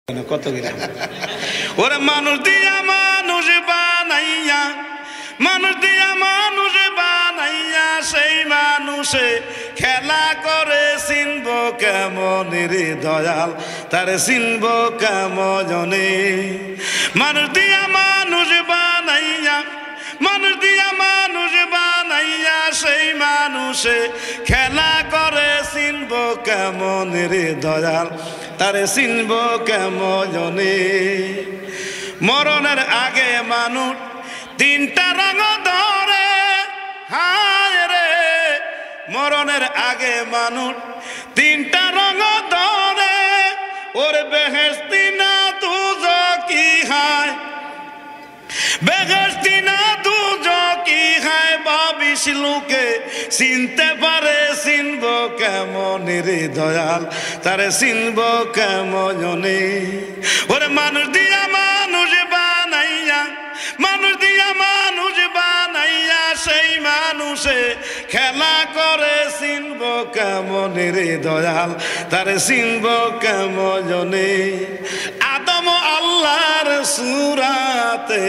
কত গ্রাম ওরে মানুষ দিয়া মানুষ বানাইয়া, মানুষ দিয়া মানুষ বানাইয়া সেই মানুষে খেলা করে চিনব কেমন রে দয়াল, তারে চিনব কেমনে। মানুষ দিয়া মানুষ বানাইয়া, মানুষ দিয়া মানুষ বানাইয়া সেই মানুষে খেলা করে চিনব কেমন রে দয়াল, তারে চিনব কেমনে। মরণের আগে মানুষ তিনটা রঙ ধরে, হায় রে মরণের আগে মানুষ তিনটা রঙ ধরে, ওর বেহেশতি না দুজকি হায়, বেহেশতি না দুজকি হায়। বাবিশ লোকে চিনতে পারে চিনব কেমন রে দয়াল, তারে চিনব কেমনে। ওরে মানুষ দিয়া মানুষ বানাইয়া, মানুষ দিয়া মানুষ বানাইয়া সেই মানুষে খেলা করে চিনব কেমন রে দয়াল, তারে চিনব কেমনে। আদম আল্লাহর সূরাতে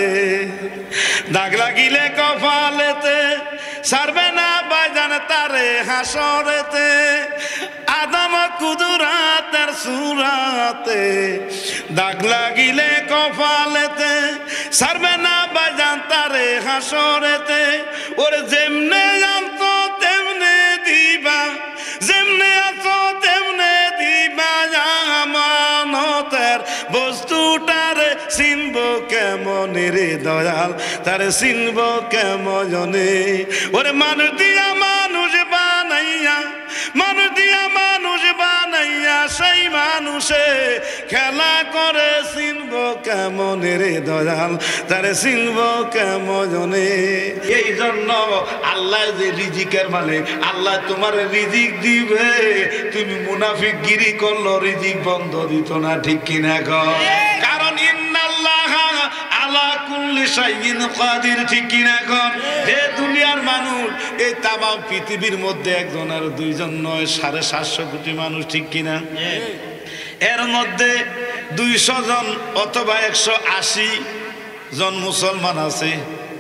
দাগ লাগিলে কপালেতে, সারবে না বাইজান তারে হাসরেতে। আদম কুদরাতের সূরাতে দাগ লাগিলে কপালেতে, সারবে না বাইজান তারে হাসরেতে। ওর যেমনে জানতো তেমনে দিবা, যেমনে আছো তেমনে দিবা, আমানতের বস্তুটারে চিনব কেমন রে দয়াল, তারে চিনব কেমনে। ওরে মানুষ দিয়া মানুষ বানাইয়া, মানুষ দিয়া মানুষ বানাইয়া সেই মানুষে খেলা করে চিনব কেমন রে দয়াল, তারে চিনব কেমনে। এই জন্য আল্লাহ যে রিজিকের মালিক, আল্লাহ তোমার রিজিক দিবে, তুমি মুনাফিক গিরি করলো রিজিক বন্ধ দিত না, ঠিক কিনা কর? কারণ ইন্নাল্লাহ আলা কুল্লি শাইইন কাদির, ঠিক কিনা কর? হে দুনিয়ার মানুষ, এই তামাম পৃথিবীর মধ্যে একজন আর দুইজন নয়, 750 কোটি মানুষ, ঠিক কিনা? এর মধ্যে 200 জন অথবা 180 জন মুসলমান আছে,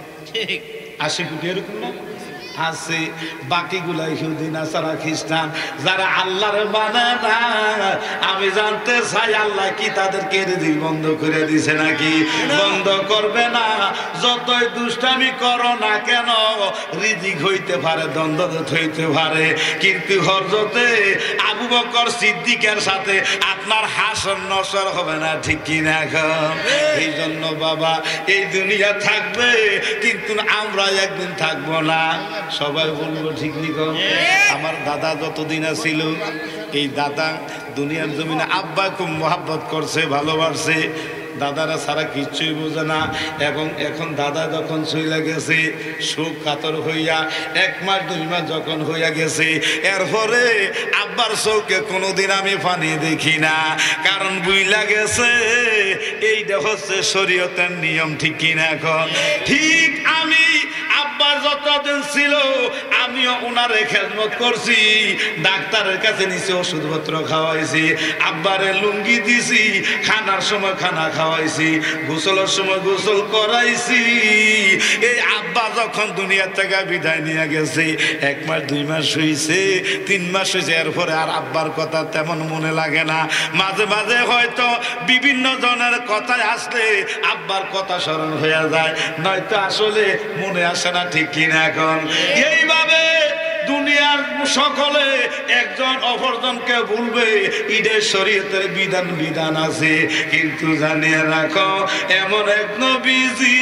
80 কোটি এরকম না আছে। বাকিগুলা ইহুদি নাসারা খ্রিস্টান, যারা আল্লাহর মানে না। আমি জানতে চাই আল্লাহ কি তাদেরকে রিজিক বন্ধ করে দিছে নাকি? বন্ধ করবে না। যতই দুষ্টামি করো না কেন রিজিক হইতে পারে, দ্বন্দ্ব হইতে পারে, কিন্তু হযরতে আবু বকর সিদ্দিকের সাথে আপনার হাসর নসর হবে না, ঠিক কিনা? এই জন্য বাবা এই দুনিয়া থাকবে কিন্তু আমরা একদিন থাকবো না, সবাই বলবো, ঠিক নি? আমার দাদা যতদিন ছিল, এই দাদা দুনিয়ার জমিনে আব্বা খুব মহাব্বত করছে, ভালোবাসছে, দাদারা ছাড়া কিচ্ছুই বোঝে না। এবং এখন দাদা যখন চলে গেছে শোক কাতর হইয়া 1 মাস 2 মাস যখন হইয়া গেছে, এরপরে আব্বার চোখে কোনোদিন আমি পানি দেখি না, কারণ বুইলা গেছে এইটা হচ্ছে শরীয়তের নিয়ম, ঠিক কিনা? এখন ঠিক আমি আব্বার যতদিন ছিল আমিও ওনারে খেদমত করছি, ডাক্তারের কাছে নিচে ওষুধপত্র খাওয়াইছি, আব্বারে লুঙ্গি দিছি, খানার সময় খানা খাওয়াইছি, গোসলের সময় গোসল করাইছি। এই আব্বা যখন দুনিয়া থেকে বিদায় নিয়ে গেছে 1 মাস 2 মাস হয়েছে, 3 মাস হয়েছে, এরপরে আর আব্বার কথা তেমন মনে লাগে না। মাঝে মাঝে হয়তো বিভিন্ন জনের কথায় আসলে আব্বার কথা স্মরণ হয়ে যায়, নয়তো আসলে মনে আসে না, ঠিক কিনা? এখন এইভাবে দুনিয়ার সকলে একজন অপরজনকে ভুলবে, ঈদের শরীয়তের বিধান আছে, কিন্তু জানিয়ে রাখো এমন এক নবীজি,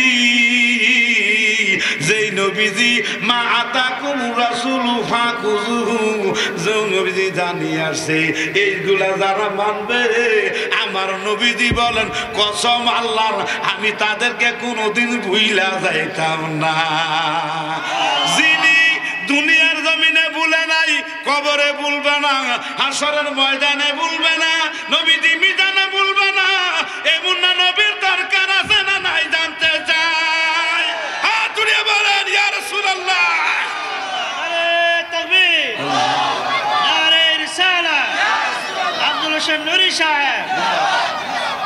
যেই নবীজি মা আতাকুম রাসূলু ফাকুযুহু, যে নবীজি জানিয়ে আসছে এইগুলা যারা মানবে, আমার নবীজি বলেন কসম আল্লাহর আমি তাদেরকে কোনোদিন ভুইলা যাইতাম না। যিনি দুনিয়ার জমিনে ভুলে নাই, কবরে ভুলবে না, হাসরের ময়দানে ভুলবে না, নবীজি মিজানে ভুলবে না, এমন না নবীর দরকার আছে না নাই জানতে চাই? হাত উঠিয়ে বলেন ইয়া রাসূলুল্লাহ। আরে তাকবীর, নারে রিসালাত, আব্দুল হোসেন নুরি সাহেব।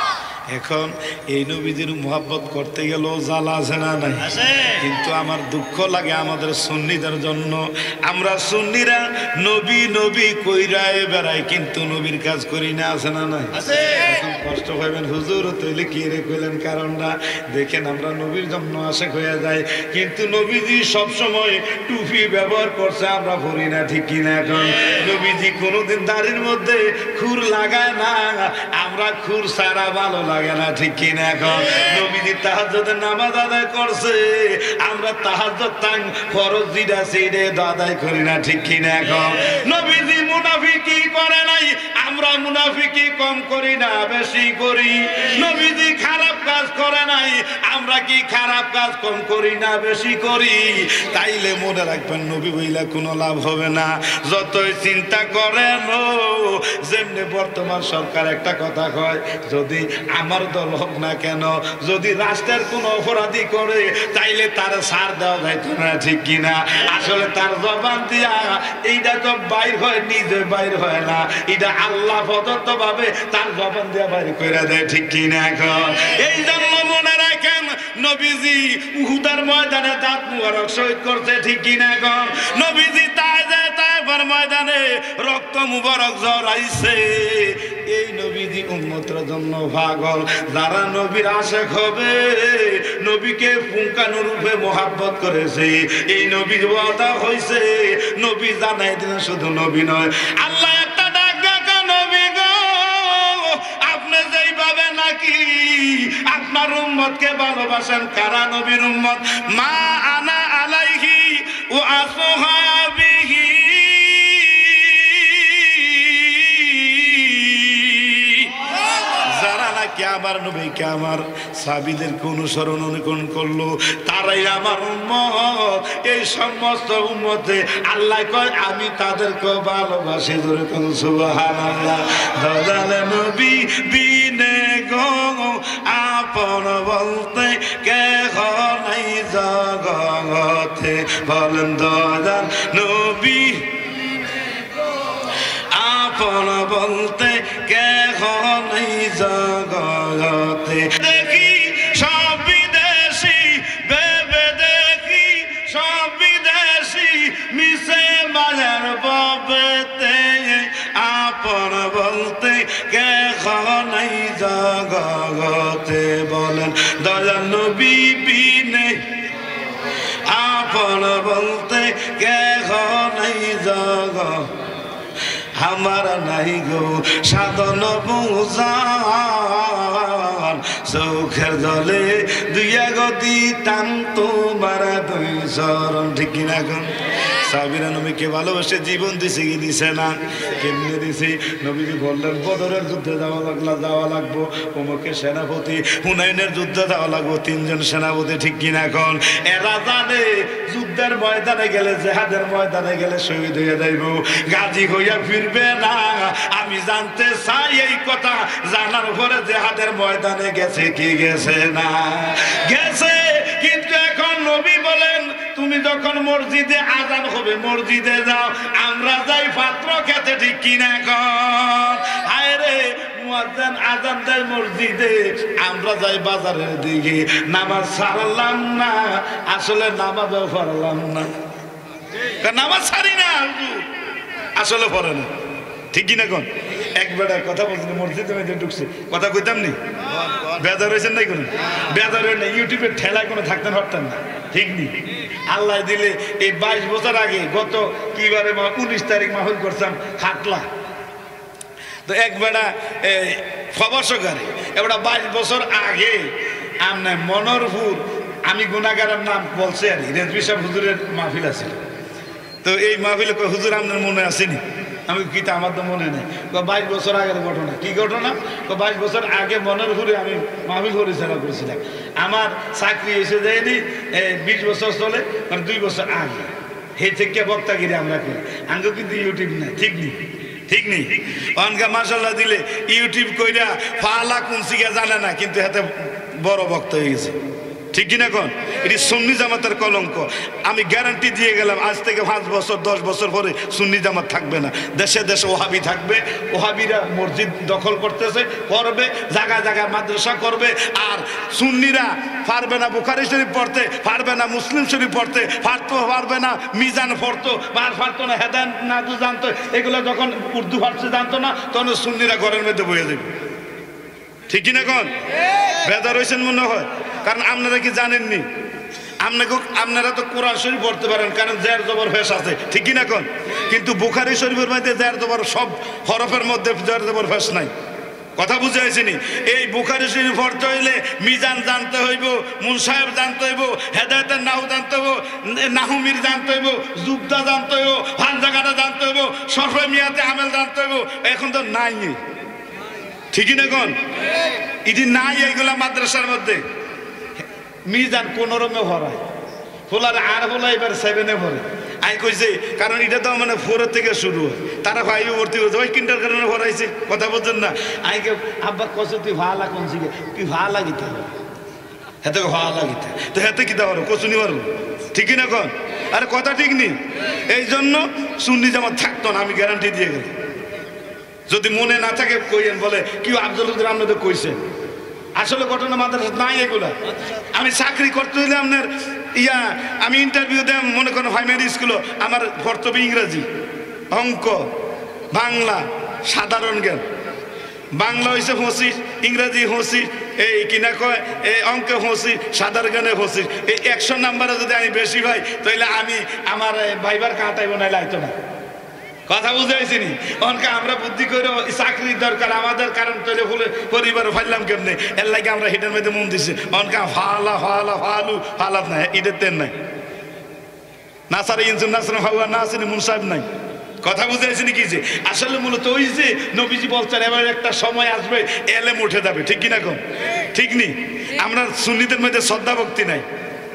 এখন এই নবীজির মুহাব্বত করতে গেলেও জ্বালা আছে না নাই? কিন্তু আমার দুঃখ লাগে আমাদের সুন্নিদের জন্য। আমরা সুন্নিরা নবী নবী কইরায় বেড়াই, কিন্তু নবীর কাজ করি না, আছে না নাই? এখন কষ্ট পাইবেন হুজুর তৈলে কি রে কইলেন, কারণটা দেখেন আমরা নবীর জন্য আশেক হয়ে যায়, কিন্তু নবীজি সবসময় টুপি ব্যবহার করছে, আমরা পড়ি না, ঠিক কিনা? এখন নবীজি কোনোদিন দাড়ির মধ্যে খুর লাগায় না, আমরা খুর সারা ভালো লাগে না, ঠিক কিনা? এখন নবীজি তাহাজ্জুদের নামাজ আদায় করছে, আমরা তাহাজ্জুদ তাং ফরজ যেটা সেইটা আদায় করি না, ঠিক কিনা? এখন নবীজি মুনাফিকি করে নাই, আমরা মুনাফিকি কম করি না বেশি করি। নবীজি খারাপ কাজ করে নাই, আমরা কি খারাপ কাজ কম করি না বেশি করি? তাইলে মনে রাখবেন নবী বইলা কোনো লাভ হবে না, যতই চিন্তা করেন। যেমনি বর্তমান সরকার একটা কথা কয়, যদি আমার দল হোক না কেন, যদি রাষ্ট্রের কোনো অপরাধী করে তাইলে তার ছাড় দেওয়া যাইতো না, ঠিক কিনা? আসলে তার জবান দিয়া এইটা তো বাইর হয়, নিজে বাইর হয় না, এটা আল্লাহ প্রদত্ত ভাবে তার জবান দিয়া বাইর করে দেয়, ঠিক কিনা? এখন এই জন্য মনে রাখেন নবীজি উহুদের ময়দানে দাঁত মুবারক শহীদ করছে, ঠিক কিনা? এখন নবীজি তায়েফের ময়দানে রক্ত মুবারক ঝরাইছে। এই নবীজি উম্মতের জন্য পাগল। যারা নবীর আশেক হবে, নবীকে পুঙ্খানু রূপে মুহাব্বত করেছে, এই নবীর ওয়াদা হইছে, নবী জানাই দিলেন শুধু নবী নয়, আল্লাহ একটা ডাক ডাকা, নবী গো আপনি যেইভাবে নাকি আপনার উম্মতকে ভালোবাসেন, কারা নবীর উম্মত? মা আনা আলাইহি ওয়া আসহাবিহি, যারা নাকি আমার নবীকে আমার সাহাবীদেরকে অনুসরণ অনুকরণ করলো, তারাই আমার উম্মত। এই সমস্ত উম্মতে আল্লাহ কয় আমি তাদেরকে ভালোবাসি, জোরে কোন সুবহানাল্লাহ। দয়ালে নবী বিনে গো আপন বলতে কে নাই জগতে, বলেন দয়াল নবী আপন বলতে কে নাই জগতে। দেখি সব বিদেশি ভেবে দেখি সব বিদেশি মিশে মাঝার ববেতে, আপন বলতে কে নাই জগতে, বলেন দয়াল নবী বিনে আপন বলতে কে নাই জগৎ। আমার নাই গো সাধন বুঝান, চোখের জলে দুইয়া গতি টান তোমার দুই চরণ, ঠিক কিনা? এখন সাহাবীরা নবীকে ভালোবেসে জীবন দিছে কি দিছে না? কেমনে দিছে? নবীজি বললেন বদরের যুদ্ধে যাওয়া লাগবো, অমুকের সেনাপতি, হুনাইনের যুদ্ধে যাওয়া লাগবো, 3 জন সেনাপতি, ঠিক কিনা? এখন এরা জানে যুদ্ধের ময়দানে গেলে, জেহাদের ময়দানে গেলে শহীদ হয়ে যাইব, গাজী হইয়া ফিরবে না। আমি জানতে চাই এই কথা, জানার পরে জেহাদের ময়দানে গেছে কি গেছে না? গেছে। কিন্তু এখন নবী বলেন তুমি যখন মসজিদে আজান হবে মসজিদে যাও, আমরা যাই পাত্র খেতে, ঠিক কিনা? এখন হায় রে মুয়াজ্জিন আজান দেয় মসজিদে, আমরা যাই বাজারের দিকে, নামাজ ছাড়লাম না, আসলে নামাজও পড়লাম না, নামাজ ছাড়ি না, আসলে পড়ে না, ঠিক কিনা? কোন একবার কথা বলছি মসজিদে মধ্যে ঢুকছে, কথা কইতাম নি, বেজার হয়েছেন নাই? কোনো বেজার হয়ে না, ইউটিউবের ঠেলায় কোনো থাকতেন পারতেন না, ঠিক নি? আল্লাহ দিলে এই 22 বছর আগে, গত কিবারে 19 তারিখ মাহফিল করতাম খাটলা, তো একবেলা খবর সকারে এবার 22 বছর আগে আমনে মনোরপুর, আমি গুনাহগারের নাম বলছে আর রেজবি সাহেব হুজুরের মাহফিল আছে, তো এই মাহফিলে হুজুর আপনার মনে আসেনি? আমি কিতা আমার তো মনে নেই। 22 বছর আগের ঘটনা। কি ঘটনা? 22 বছর আগে মনোরপুরে আমি মাহফিল পরিচালনা করেছিলাম। আমার চাকরি এসে যায়নি 20 বছর চলে, মানে 2 বছর আগে। হে থেকে বক্তাগিরি আমরা করি, আঙ্গ কিন্তু ইউটিউব নাই, ঠিক নেই, ঠিক নেই? অনকা মাশাআল্লাহ দিলে ইউটিউব কইরা ফালা কোন সিগা জানে না, কিন্তু হাতে বড় বক্তা হয়ে গেছে, ঠিক কিনা কোন? এটি সুন্নি জামাতের কলঙ্ক। আমি গ্যারান্টি দিয়ে গেলাম, আজ থেকে 5 বছর 10 বছর পরে সুন্নি জামাত থাকবে না, দেশে দেশে ওহাবি থাকবে। ওহাবিরা মসজিদ দখল করতেছে, করবে, জায়গায় জায়গায় মাদ্রাসা করবে। আর সুন্নিরা পারবে না বুখারী শরীফ পড়তে, পারবে না মুসলিম শরীফ পড়তে, পারবে না মিজান পড়তো, পারতো না হেদায়েত নাজু জানতো, এগুলো যখন উর্দু ফার্সি জানতো না, তখন সুন্নিরা ঘরের মধ্যে বয়ে যাবে। ঠিক কিনা কোন? বেদার হয়েছেন মনে হয়। কারণ আপনারা কি জানেননি, আপনারা তো কোরআন শরীফ পড়তে পারেন, কারণ জের জবর ফেস আছে, ঠিক কিনা কোন? কিন্তু বুখারী শরীফের মধ্যে জের জবর সব হরফের মধ্যে জের জবর ফেস নাই। কথা বুঝে আসেনি? এই বুখারী শরীফ পড়তে হইলে মিজান জানতে হইব, মুনসাহেব জানতে হইব, হেদায়েতের নাহু জানতে হইব, নাহুমির জানতে হইব, জুবদা জানতে হইব, ফানজাগাটা জানতে হইব, সরফে মিয়াতে আমেল জানতে হইব। এখন তো নাই, ঠিকই না কোন? এটি নাই এইগুলা মাদ্রাসার মধ্যে। মিজান কোন রমে ভরায়, ফোলার আর ফোলা এবার 7-এ ভরে। আই কইছে কারণ এটা তো মানে 4 থেকে শুরু হয়, তারা ভাই ভর্তি হয়েছে, ওই কিন্টার কারণে ভরাইছে। কথা বলছেন না? আইকে আব্বা কস তুই ভালা কোন শিখে, তুই ভালা গীতা হেতে ভালা গীতা, তো হেতে কিতা পারো কচুনি পারবো, ঠিকই না কোন? আরে কথা ঠিক নেই। এই জন্য সুন্নি জামাত থাকতো না, আমি গ্যারান্টি দিয়ে গেলাম। যদি মনে না থাকে কইেন, বলে কি আফজল হুজুর আপনাদের কইছে, আসলে ঘটনা মাদ্রাসা নাই এগুলা। আমি চাকরি করতে হইলে আপনার আমি ইন্টারভিউ দেন, মনে করেন প্রাইমারি স্কুলে আমার পড়তে ইংরেজি, অঙ্ক, বাংলা, সাধারণ জ্ঞান। বাংলা হয়েছে 25, ইংরেজি 25, এই কিনা কয় এই অঙ্কে 25, সাধারণ জ্ঞানে 25। এই 100 নাম্বারে যদি আমি বেশি ভাই, তাহলে আমি আমার ভাইবার কাঁটাইব, না লাইতো না। কথা বুঝে হয়েছিনি? অনকে আমরা বুদ্ধি করে চাকরির দরকার আমাদের, কারণ তৈরি হলে পরিবার ফাইলাম কেমনে, এর লাগে আমরা হিটের মধ্যে মন দিচ্ছি। অনকা ফালা ফালা ফালু ফালাত নাই, ঈদের তেন নাই, নাসারে ইনসুন নাসর হাওয়া নাসির মুনসাহেব নাই। কথা বুঝে হয়েছিনি কি? যে আসলে মূলত ওই যে নবীজি বলছেন এবার একটা সময় আসবে এলেম উঠে যাবে, ঠিক কিনা কম? ঠিক নি? আমরা সুন্নিদের মধ্যে শ্রদ্ধা ভক্তি নাই,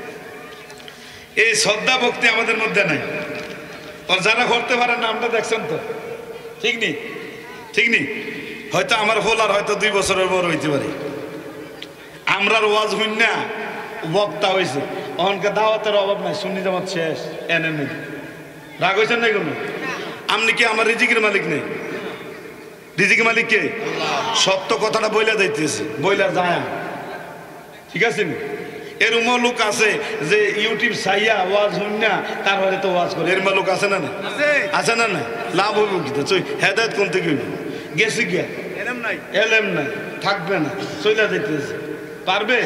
এই শ্রদ্ধা ভক্তি আমাদের মধ্যে নাই। যারা করতে পারেন না আমরা দেখছেন তো, ঠিক নি? ঠিক নি? হয়তো আমার হোলার হয়তো 2 বছরের বড় হইতে পারে, আমরার ওয়াজ হইন না বক্তা হয়েছে, অহনকে দাওয়াতের অভাব নাই, সুন্নি জামাত শেষ এনে নেই। রাগ হয়েছেন না কোনো? আপনি কি আমার রিজিকের মালিক নেই? রিজিকের মালিক কে? সত্য কথাটা বইলা যাইতেছে, বইলা যায়, ঠিক আছে? এরম লোক আছে যে ইউটিউব চাইয়া ওয়াজ হইন না, তারপরে তো ওয়াজ করে, এরম লোক আছে না? আছে না? না লাভ হইব কি? হেদায়েত কোন থেকে হইব? গেছি গিয়া এলেম নাই, থাকবে না, চইলা যাইতেছে, পারবে?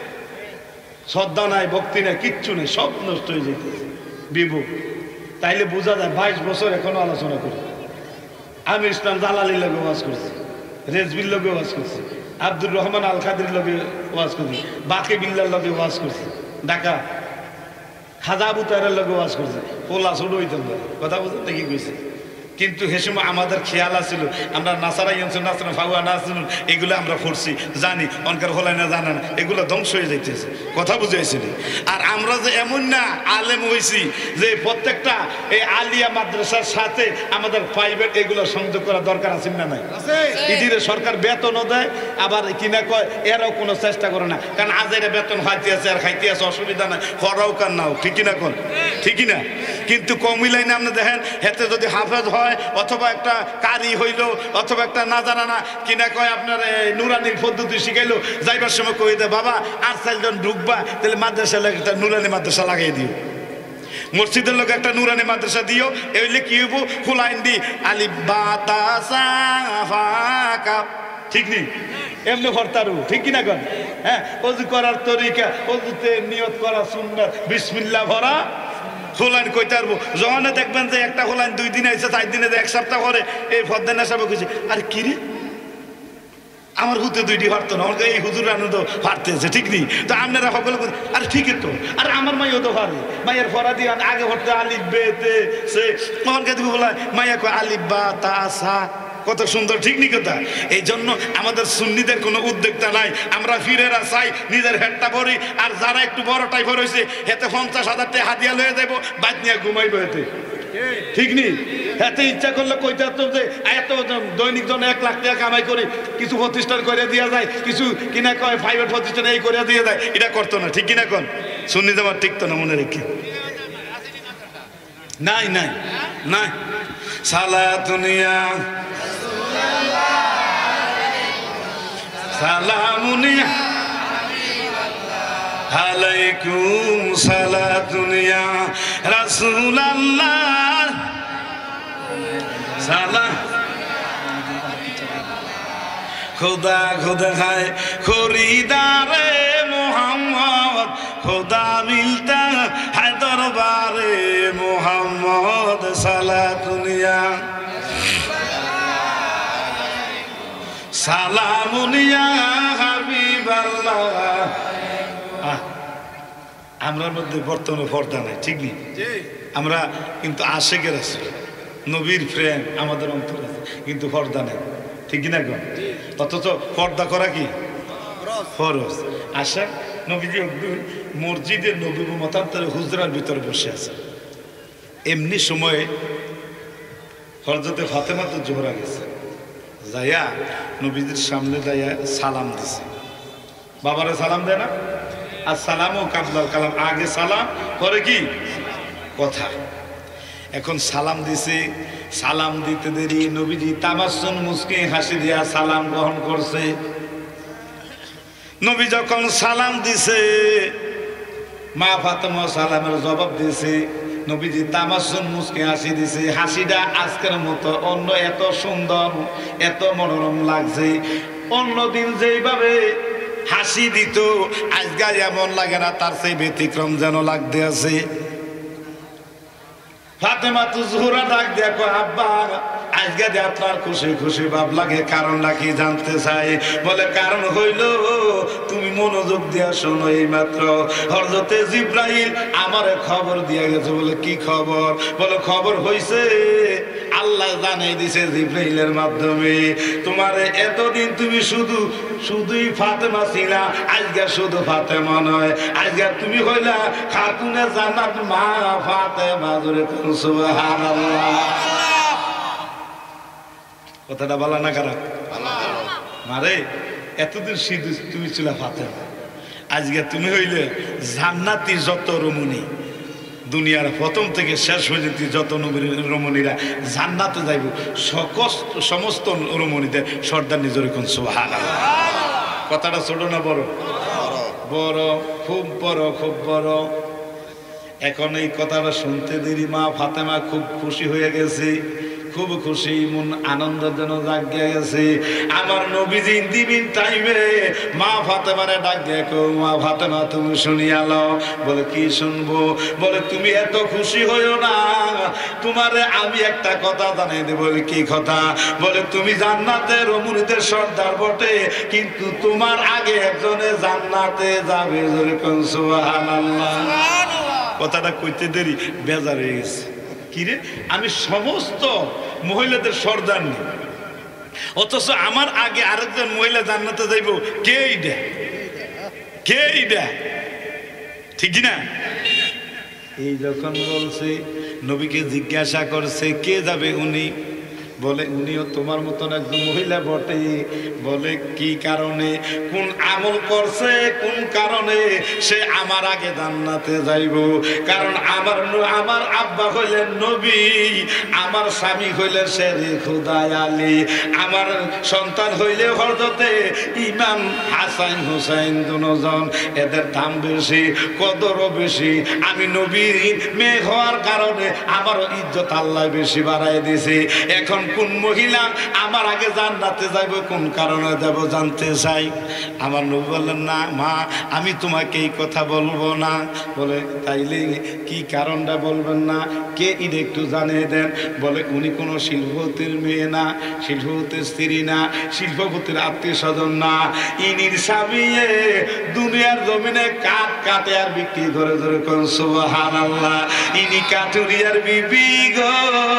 শ্রদ্ধা নাই, ভক্তি নাই, কিচ্ছু নেই, সব নষ্ট হয়ে যাইতেছে, বিভু। তাইলে বোঝা যায় 22 বছর এখনো আলোচনা করি। আমি ইসলাম জালালির লগে ওয়াজ করছি, রেজবির লগে ওয়াজ করছি, আব্দুর রহমান আল কাদির লগে ওয়াজ করছি, বাকি বিল্লার লগে ওয়াজ করছি, ঢাকা খাজা আবু তাহেরের লগে ওয়াজ করছি। পোলা ছোট হইতাম না, কথা বুঝতে দেখি কইছে। কিন্তু সে সময় আমাদের খেয়াল আছিল, আমরা নাসারা ইনসুন নাসরা ফাওয়া নাসুন এগুলো আমরা পড়ছি, জানি। অনকার হলাই না, জানা না, এগুলো ধ্বংস হয়ে যাইতেছে। কথা বুঝাইছিল। আর আমরা যে এমন না আলেম হয়েছি যে প্রত্যেকটা এই আলিয়া মাদ্রাসার সাথে আমাদের প্রাইভেট এগুলো সংযোগ করা দরকার আছে না? নাই। ইদিরে সরকার বেতনও দেয়, আবার কিনা কয় এরাও কোনো চেষ্টা করে না, কারণ আজেরা বেতন খাইতে আছে আর খাইতে আছে, অসুবিধা নাই, করাও কার নাও, ঠিকই না? কোন ঠিকই না? কিন্তু কমই লাইনে আপনি দেখেন, হেতে যদি হাফেজ হয় অথবা একটা কারি হইল অথবা একটা না জানা না কিনা কয় আপনার নুরানির পদ্ধতি শিখাইলো, যাইবার সময় কই দেয় বাবা আর 4 জন ঢুকবা, তাহলে মাদ্রাসা একটা নুরানি মাদ্রাসা লাগাই দিও, মসজিদের লোক একটা নুরানি মাদ্রাসা দিও। এলে কি হইব? ফুলাইন দি আলিফ বা তা সা ফা কাফ, ঠিক নেই? এমনি ভর্তারু, ঠিক কিনা? কন হ্যাঁ, ওযু করার তরিকা, ওযুতে নিয়ত করা সুন্নাত, বিসমিল্লাহ ভরা হোলাইন কইতে পারবো। যখন দেখবেন যে একটা হোলাইন 2 দিন আইসে, 4 দিনে, 1 সপ্তাহ করে, এই ফদ্দানা সাহেব কইছে আরে কি রে আমার হুতে 2টি পারতো না, আমাকে এই হুজুর আনন্দ পারতেছে, ঠিক নেই? তো আপনারা সকলে আরে ঠিকই তো, আর আমার মাইও তো পারে, মাইয়ের ফরা দিয়ে আগে ভরতে আলিফ বে তে সে, আমাকে দিকে বলা মাইয়া কয় আলিফ বা তা সা, কত সুন্দর, ঠিক নি কথা? এই জন্য আমাদের সুন্নিদের কোনো উদ্যোক্তা নাই, আমরা ফিরেরা চাই নিজের হেডটা ভরি, আর যারা একটু বড় টাইপের হয়েছে হেতে 50,000 টাকা হাদিয়া লয়ে যাবো, বাদ নিয়ে ঘুমাইবো হেতে, ঠিক নি? এত ইচ্ছা করলে কইতে তো যে এত দৈনিক জন 1 লাখ টাকা কামাই করি, কিছু প্রতিষ্ঠান করে দেওয়া যায়, কিছু কিনা কয় প্রাইভেট প্রতিষ্ঠান এই করে দিয়ে যায়, এটা করতো না, ঠিক কিনা কোন সুন্নি জামাত ঠিক তো না, মনে রেখে নাই নাই নাই। সালাতুনিয়া সালামুনিয়া আলাইকুম সালাতুনিয়া রাসূলুল্লাহ সালাম खुदा खुदा है खरीदारे मोहम्मद, खुदा मिलता है दरबारे मोहम्मद। सालातुनिया सालामुनिया হাবিবাল্লাহ। আমরার মধ্যে বর্তমানে পর্দা নাই, ঠিক নেই, আমরা কিন্তু আশেকের আছি, নবীর প্রেম আমাদের অন্তরে আছে, কিন্তু পর্দা নেই, ঠিক কিনা গো? অথচ পর্দা করা কি ফরজ। আশা নবীজি মসজিদের নবী মতান্তরে হুজরার ভিতরে বসে আছে, এমনি সময়ে হযরতে ফাতেমা তো জোহরা গেছে, যাইয়া নবীজির সামনে যাইয়া সালাম দিছে। বাবারে সালাম দেয় না, আর সালামও কাবলাল কালাম, আগে সালাম পরে কি কথা। এখন সালাম দিছে, সালাম দিতে দেরি নবীজি তাবাসসুম মুস্কি হাসি দিয়া সালাম গ্রহণ করছে। নবী যখন সালাম দিছে, মা ফাতেমা সালামের জবাব দিছে, নবীজি তাবাসসুম মুস্কি হাসি দিছে। হাসিটা আজকের মতো অন্য এত সুন্দর, এত মনোরম লাগছে। অন্যদিন যেইভাবে হাসি দিত আজকে এমন লাগে না, তার সেই ব্যতিক্রম যেন লাগতে আছে। ফাতেমা তো জোহরা ডাক দেখো, আব্বা আজকে যে আপনার খুশি খুশি ভাব লাগে, কারণটা কি জানতে চাই? বলে কারণ হইল তুমি মনোযোগ দিয়া শোনো, এই মাত্র হযরতে জিবরাইল আমারে খবর দিয়া গেছে। বলে কি খবর? বলে খবর হইছে আল্লাহ জানাই দিছে জিবরাইলের মাধ্যমে, তোমারে এতদিন তুমি শুধুই ফাতেমা ছিলা, আজকে শুধু ফাতেমা নয়, আজকে তুমি হইলা খাতুনে জান্নাত মা ফাতেমা। জোরে কোন সুবহানাল্লাহ। কথাটা বলা না খারাপ? মারে এতদিন শুধু তুমি ছিলা ফাতেমা, আজকে তুমি হইলে জান্নাতি যত রমণী, দুনিয়ার প্রথম থেকে শেষ পর্যন্ত যত রমণীরা জান্নাতে যাইব, সমস্ত রমণীদের সর্দার নিজের কোন সুবহানাল্লাহ। কথাটা ছোট না বড়? বড়, খুব বড়, খুব বড়। এখন এই কথাটা শুনতে দেরি মা ফাতেমা খুব খুশি হয়ে গেছে, খুব খুশি, মন আনন্দের জন্য জাগিয়ে গেছে। আমার নবীজি দিবিন টাইমে মা ফাতেমারে ডাক দেখো, মা ফাতেমা তুমি শুনিয়া লও। বলে কি শুনবো? বলে তুমি এত খুশি হইও না, তোমারে আমি একটা কথা জানাই দেব। বলে কি কথা? বলে তুমি জান্নাতে রমণীদের সর্দার বটে, কিন্তু তোমার আগে একজনে জান্নাতে যাবে। জোরে কোন সুবহানাল্লাহ। কথাটা কইতে দেরি বেজার হয়ে গেছে। কিরে, আমি সমস্ত মহিলাদের সর্দার নেই, অথচ আমার আগে আরেকজন মহিলা জান্নাতে যাইব, কে এইটা? কে এইটা? ঠিক না? এই যখন বলছে, নবীকে জিজ্ঞাসা করছে কে যাবে উনি? বলে উনিও তোমার মতন একজন মহিলা বটে। বলে কি কারণে, কোন আমল করছে, কোন কারণে সে আমার আগে জান্নাতে যাইব? কারণ আমার আব্বা হইলেন নবী, আমার স্বামী হইলেন শেরে খুদা আলী, আমার সন্তান হইলে হযরতে ইমাম হাসান হুসাইন, দুজন, এদের দাম বেশি, কদরও বেশি। আমি নবীর মেয়ে হওয়ার কারণে আমারও ইজ্জত আল্লাহ বেশি বাড়াই দিয়েছে। এখন কোন মহিলা আমার আগে জান্নাতে যাইব, কোন কারণে যাব জানতে চাই। আমার নবী বললেন না মা, আমি তোমাকে এই কথা বলবো না। বলে তাইলে কি কারণটা বলবেন না? কে এটা একটু জানিয়ে দেন। বলে উনি কোনো শিল্পপতির মেয়ে না, শিল্পপতির স্ত্রী না, শিল্পপতির আত্মীয় স্বজন না, ইনির স্বামী দুনিয়ার জমিনে কাঠ কাটে আর বিক্রি করে। ধরে কোন সুবহানাল্লাহ। ইনি কাঠুরিয়ার বিবি গো,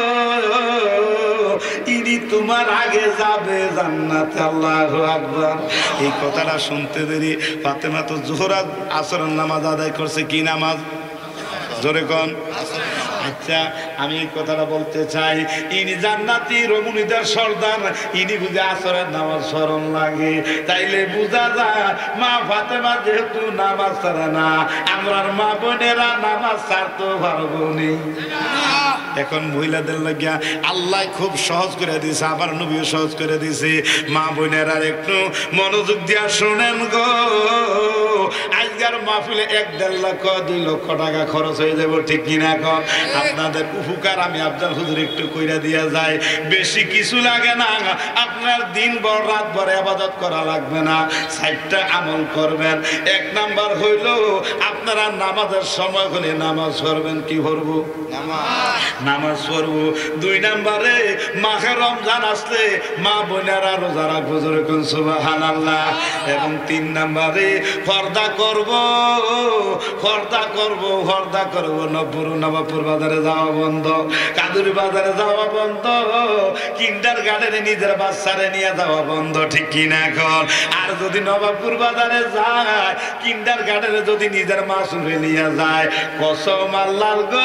ইনি তোমার আগে যাবে জান্নাতে। আল্লাহু আকবার। এই কথাটা শুনতে দেরি ফাতেমা তো জোহরা আসরের নামাজ আদায় করছে। কি নামাজ? জোরে কোন? আচ্ছা আমি এই কথাটা বলতে চাই, ইনি জান্নাতি রমণীদের সর্দার, ইনি বুঝে আসরের নামাজ স্মরণ লাগে, তাইলে বুঝা যায় মা ফাতেমা যেহেতু নামাজ ছাড়ে না, আমরার মা বোনেরা নামাজ ছাড়তে পারবো নি। এখন মহিলাদের লাগিয়া আল্লাহ খুব সহজ করে দিয়েছে, আবার নবীও সহজ করে দিয়েছে। মা বোনেরা একটু মনোযোগ দিয়া শোনেন গো, আজকের মাহফিলে 1-1.5 লক্ষ 2 লক্ষ টাকা খরচ হয়ে যাবো, ঠিক কিনা কর? আপনাদের উপকার আমি আফজাল হুজুর একটু কইরা দিয়া যায়, বেশি কিছু লাগে না, আপনার দিন ভর রাত ভর ইবাদত করা লাগবে না, 4টা আমল করবেন। 1 নাম্বার হইল আপনারা নামাজের সময় হলে নামাজ পড়বেন। কি পড়বো? নামাজ পড়বো। 2 নাম্বারে মাহে রমজান আসলে মা বোনেরা রোজা রাখবো, যেরকম সুবহানাল্লাহ। এবং 3 নাম্বারে পর্দা করব, পর্দা করব, পর্দা করব। নবাবপুর বাজারে যাওয়া বন্ধ, কাদুরি বাজারে যাওয়া বন্ধ, কিন্ডার গার্ডেনে নিজের বাচ্চারে নিয়ে যাওয়া বন্ধ, ঠিক কিনা কর? আর যদি নবাবপুর বাজারে যায়, কিন্ডার গার্ডেনে যদি নিজের মাসুরে নিয়ে যায়, কসম আল্লাহর গো,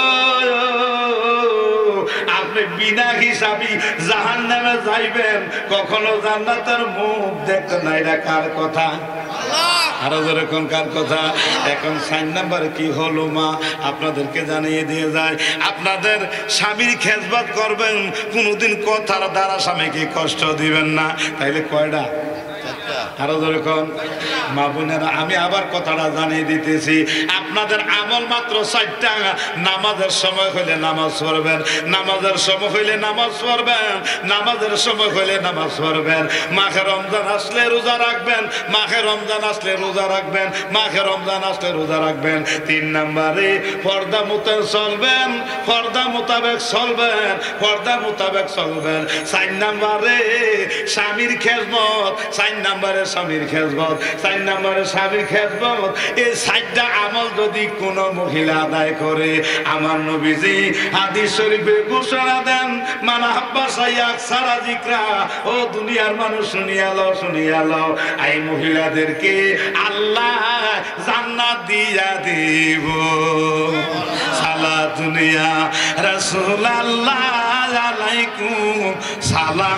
আপনি বিনা হিসাবি জাহান্নামে যাইবেন, কখনো জান্নাতের মুখ দেখতে নাই। এটা কার কথা? আরো যেরকম কার কথা? এখন 4 নাম্বার কি হলো মা, আপনাদেরকে জানিয়ে দিয়ে যায়, আপনাদের স্বামীর খেজমত করবেন, কোনোদিন কথার দ্বারা স্বামীকে কষ্ট দিবেন না। তাইলে কয়টা? আরো যেরকম মা বোনেরা, আমি আবার কথাটা জানিয়ে দিতেছি, আপনাদের আমল মাত্র 4টা। নামাজের সময় হইলে নামাজ পড়বেন, নামাজের সময় হইলে নামাজ পড়বেন, নামাজের সময় হইলে নামাজ পড়বেন। মাহে রমজান আসলে রোজা রাখবেন, মাহে রমজান আসলে রোজা রাখবেন, মাহে রমজান আসলে রোজা রাখবেন। 3 নাম্বারে পর্দা মোতাবেক চলবেন, পর্দা মোতাবেক চলবেন, পর্দা মোতাবেক চলবেন। 4 নাম্বারে স্বামীর খেজমত, 4 নাম্বারে স্বামীর খেজমত, 4 নাম্বারে স্বামীর খেজমত। এই 4টা আমল যদি কোন মহিলা আদায় করে, আমার নবীজি হাদিস শরীফে ঘোষণা দেন, মান আহাব্বা শাইআন সারা যিকরা। ও দুনিয়ার মানুষ শুনিয়া লও, শুনিয়া লও, এই মহিলাদেরকে আল্লাহ জান্নাত দিয়া দিব। সালা দুনিয়া রাসূলুল্লাহ আলাইকুম সালাম,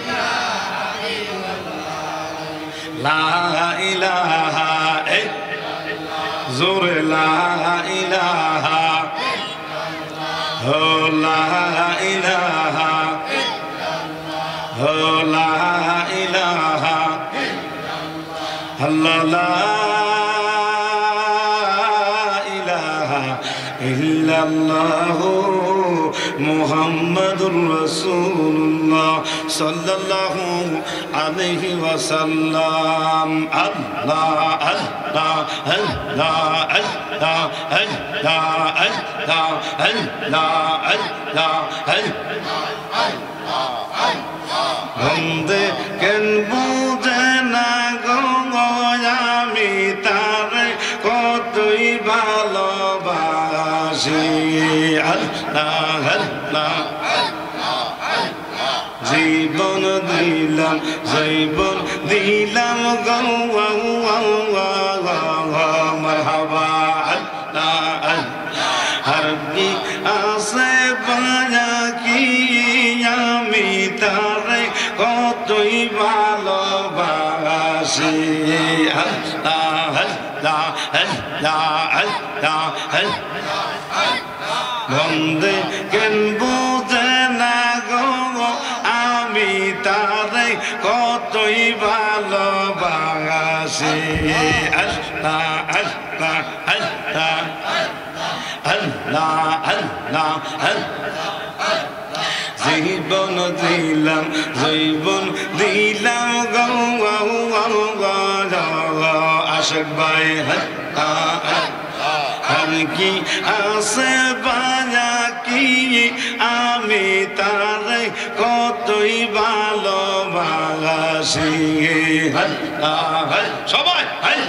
লা ইলাহা জোরে লা ইলাহা, ও লা ইলাহা, ও লা ইলাহা, আল্লাহ লা ইলাহা ইল্লাল্লাহু মুহাম্মাদুর রাসূলুল্লাহ সাল্লাল্লাহু আলাইহি ওয়াসাল্লাম। আল্লাহ আল্লাহ আল্লাহ আল্লাহ আল্লাহ আল্লাহ আল্লাহ আল্লাহ। বন্দে কেন বুঝে না গো, আমি তারে কতই ভালোবাসি। আল্লাহ আল্লাহ জীবন দিলাম, জীবন দিলাম গো মারহাবা। আল্লাহ আর কি আছে বায়া কি, আমি তারে কতই ভালোবাসি। আল্লাহ আল্লাহ আল্লাহ আল্লাহ। বন্দে কেন বুঝে না গো, আমি তারে কতই ভালোবাসি। আল্লাহ আল্লাহ আল্লাহ আল্লাহ আল্লাহ আল্লাহ। জীবন দিলাম, জীবন দিলাম গো আশিক ভাই। আর কি আছে বায়া কি, আমি তারে কতই ভালোবাসি। সবাই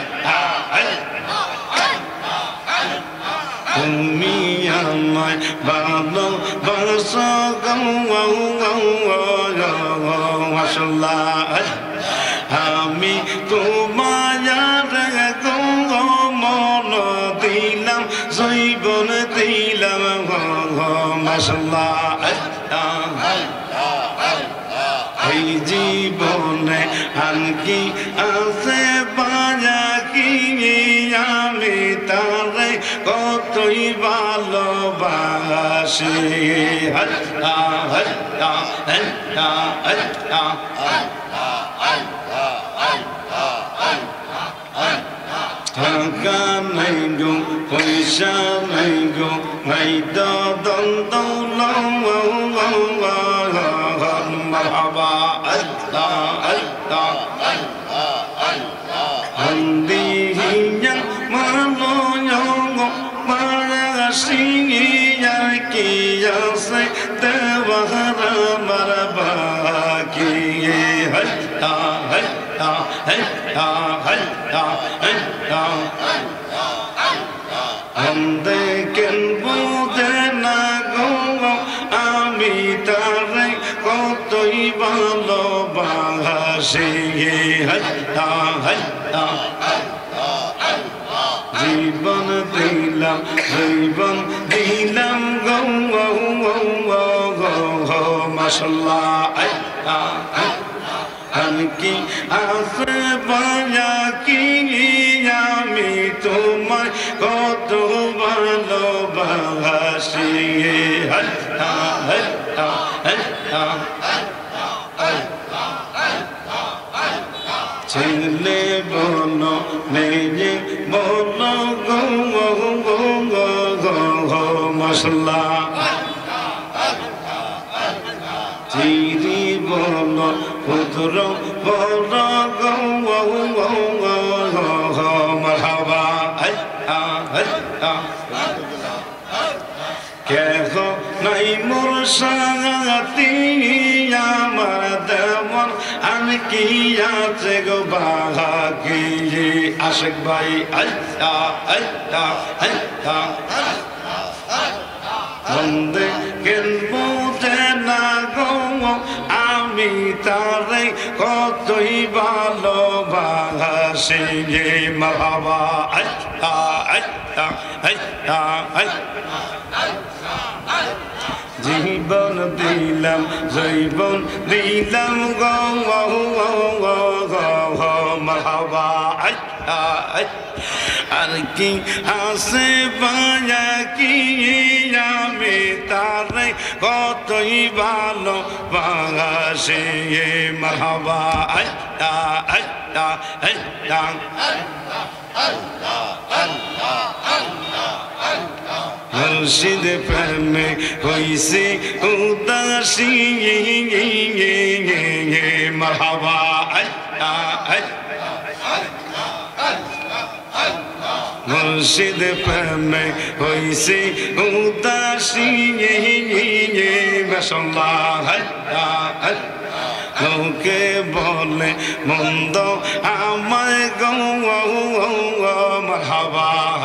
তুমি আমায় ভালোবাসো মাশাআল্লাহ। আমি তোমায় মন দিলাম, জীবন দিলাম মাশাআল্লাহ এই জীবনে আনকি আছে বাজা কি আমি তারে কতই ভালোবাসি আল্লাহ আল্লাহ আল্লাহ আল্লাহ টাকা নাই গো পয়সা নাই গো নাই মারহাবা আল্লাহ আল্লাহ হন্দিহিয়া মানো গো মারাসিয়া কি আছে দেওয়ারা মারবা কি আল্লাহ আল্লাহ আল্লাহ আল্লাহ আমদে কেন বুঝে না গো আমি তারে কতই ভালোবাসি জীবন দিলাম গো মাশাআল্লাহ কি আছে বাজা কি আমি তোমায় কত ভালোবাসি ছেলে বলো মেয়ে বলো গো মাশাআল্লাহ চিরি বলো পুত্র বলো গো মারহাবা কেহ নাই মোর সাথী আমার দেওয়ান আমি কি আছে গো বাকি আশিক ভাই আল্লাহ আল্লাহ আল্লাহ বন্দে কেন বুঝে না গো আমি তারে কতই ভালোবাসি মারহাবা আল্লাহ আল্লাহ আল্লাহ জীবন দিলাম জৈবন দিলাম গো মারহাবা আর কি আছে বাজা কি আমি তারে কতই ভালোবাসি মারহাবা আল্লাহ আল্লাহ মুর্শিদ প্রেমে হইছে উদাসী মারহাবা মুর্শিদ প্রেমে হইছে উদাসী মাশাআল্লাহ লোকে বলে মন্দ আমায় গো মারহাবা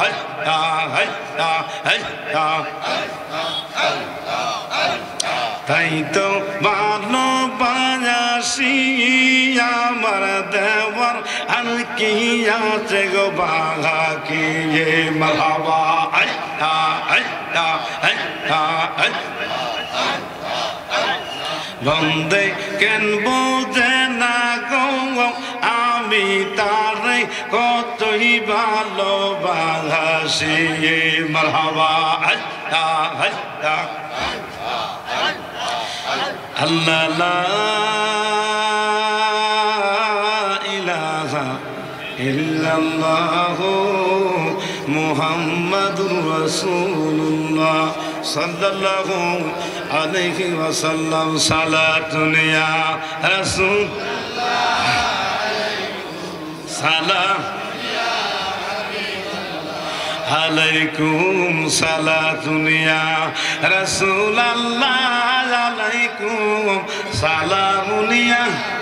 তাই তো ভালোবাসি আমার দেওয়ার আর কি আছে গো বাকি মারহাবা বন্দে কেন বুঝে না গো আমি তারে কতই ভালোবাসি মারহাবা আল্লাহ লা ইলাহা ইল্লাল্লাহ মুহাম্মাদুর রাসূলুল্লাহ সাল্লাল্লাহু আলাইহি ওয়াসাল্লাম সালাতুন ইয়া রাসূল সালাম আলাইকুম সালাতুন ইয়া রাসূলুল্লাহ আলাইকুম সালামুন ইয়া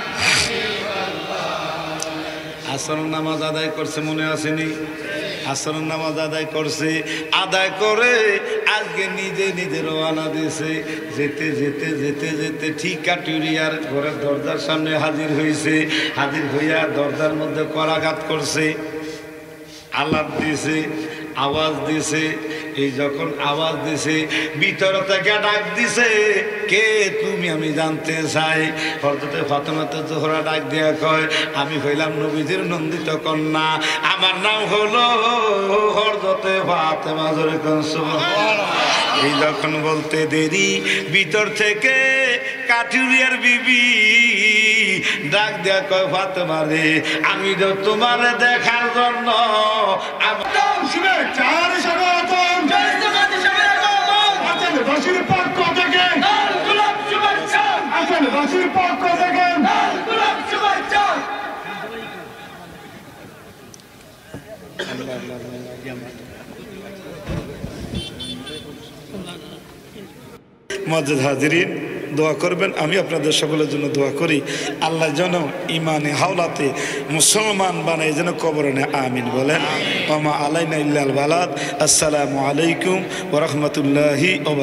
আসর নামাজ আদায় করছে মনে আসেনি আসর নামাজ আদায় করছে আদায় করে আজকে নিজে নিজে রওনা দিয়েছে যেতে যেতে যেতে যেতে ঠিক কাটুরিয়ার ঘরের দরজার সামনে হাজির হয়েছে হাজির হইয়া দরজার মধ্যে করাঘাত করছে আলাপ দিয়েছে আওয়াজ দিয়েছে এই যখন আওয়াজ দিছে ভিতর থেকে ডাক দিছে, কে তুমি আমি জানতে চাই। হযরতে ফাতেমা জোহরা ডাক দিয়া কয়, আমি হইলাম নবীজির নন্দিত কন্যা, আমার নাম হলো হযরতে ফাতেমা। জোরে কোন সুবহানাল্লাহ। এই যখন বলতে দেরি ভিতর থেকে কাঠুরিয়ার বিবি ডাক দেয়া কয়, ফাতেমা রে, আমি তো তোমার দেখার জন্য মসজিদ হাজিরিন দোয়া করবেন। আমি আপনাদের সকলের জন্য দোয়া করি, আল্লাহ যেন ইমানে হাওলাতে মুসলমান বানায় যেন কবরে নেয়, আমিন বলেন। ওমা আলাইনা ইল্লাল বালাদ। আসসালামু আলাইকুম ওয়া রাহমাতুল্লাহি ওয়া